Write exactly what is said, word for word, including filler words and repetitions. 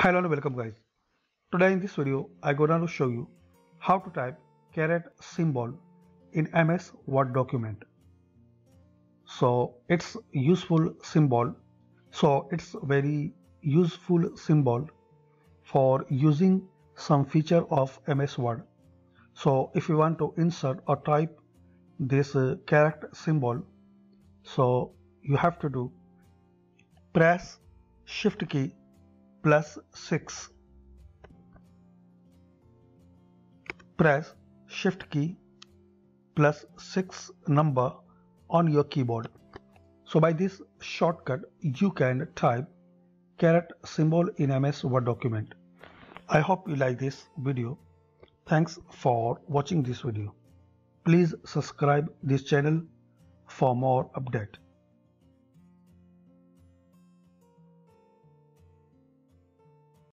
Hello and welcome guys. Today in this video I gonna to show you how to type caret symbol in M S Word document. So it's useful symbol. So it's very useful symbol for using some feature of M S Word. So if you want to insert or type this uh, caret symbol, so you have to do press shift key plus six. Press shift key plus six number on your keyboard. So by this shortcut you can type caret symbol in M S Word document. I hope you like this video. Thanks for watching this video. Please subscribe this channel for more update.